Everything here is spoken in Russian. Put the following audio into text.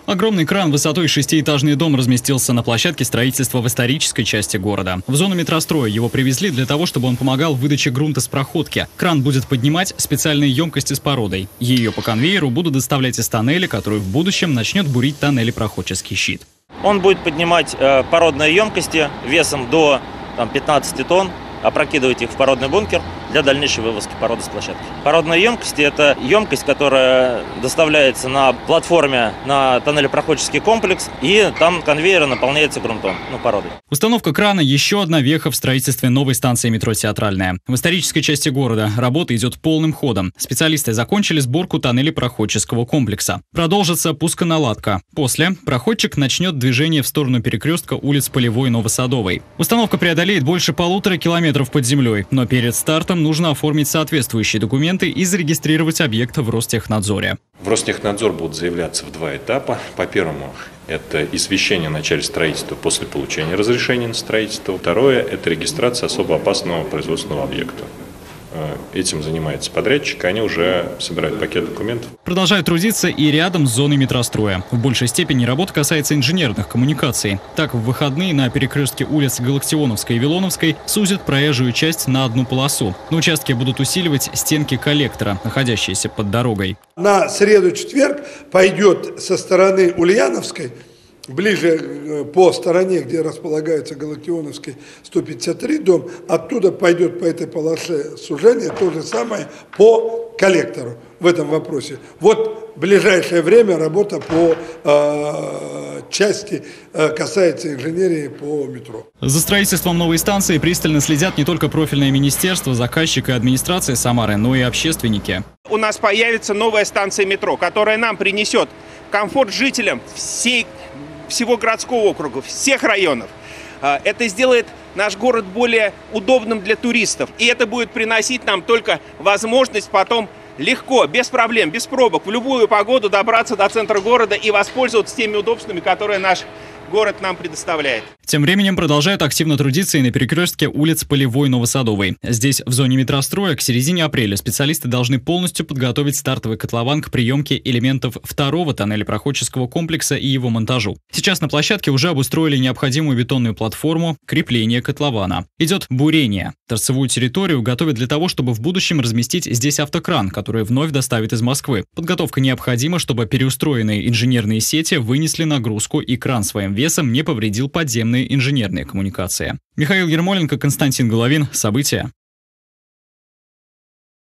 Огромный кран высотой 6-этажный дом разместился на площадке строительства в исторической части города. В зону метростроя его привезли для того, чтобы он помогал в выдаче грунта с проходки. Кран будет поднимать специальные емкости с породой. Ее по конвейеру будут доставлять из тоннеля, который в будущем начнет бурить тоннелепроходческий щит. Он будет поднимать породные емкости весом до 15 тонн, опрокидывать их в породный бункер для дальнейшей вывозки породы с площадки. Породные емкости – это емкость, которая доставляется на платформе на тоннелепроходческий комплекс, и там конвейер наполняется грунтом, породой. Установка крана – еще одна веха в строительстве новой станции метро «Театральная». В исторической части города работа идет полным ходом. Специалисты закончили сборку тоннелепроходческого комплекса. Продолжится пусконаладка. После проходчик начнет движение в сторону перекрестка улиц Полевой и Новосадовой. Установка преодолеет больше 1,5 километров под землей, но перед стартом нужно оформить соответствующие документы и зарегистрировать объект в Ростехнадзоре. В Ростехнадзор будут заявляться в 2 этапа. По первому – это извещение о начале строительства после получения разрешения на строительство. Второе – это регистрация особо опасного производственного объекта. Этим занимается подрядчик, они уже собирают пакет документов. Продолжают трудиться и рядом с зоной метростроя. В большей степени работа касается инженерных коммуникаций. Так, в выходные на перекрестке улиц Галактионовской и Вилоновской сузят проезжую часть на одну полосу. На участке будут усиливать стенки коллектора, находящиеся под дорогой. На среду-четверг пойдет со стороны Ульяновской, ближе по стороне, где располагается Галактионовский 153 дом, оттуда пойдет по этой полосе сужение то же самое по коллектору в этом вопросе. Вот в ближайшее время работа по части касается инженерии по метро. За строительством новой станции пристально следят не только профильное министерство, заказчик и администрация Самары, но и общественники. У нас появится новая станция метро, которая нам принесет комфорт жителям всего городского округа, всех районов. Это сделает наш город более удобным для туристов. И это будет приносить нам только возможность потом легко, без проблем, без пробок, в любую погоду добраться до центра города и воспользоваться теми удобствами, которые наш город нам предоставляет. Тем временем продолжают активно трудиться и на перекрестке улиц Полевой и Новосадовой. Здесь, в зоне метростроя, к середине апреля специалисты должны полностью подготовить стартовый котлован к приемке элементов второго тоннелепроходческого комплекса и его монтажу. Сейчас на площадке уже обустроили необходимую бетонную платформу, крепление котлована. Идет бурение. Торцевую территорию готовят для того, чтобы в будущем разместить здесь автокран, который вновь доставит из Москвы. Подготовка необходима, чтобы переустроенные инженерные сети вынесли нагрузку и кран своим весом не повредил подземные инженерные коммуникации. Михаил Ермоленко, Константин Головин. События.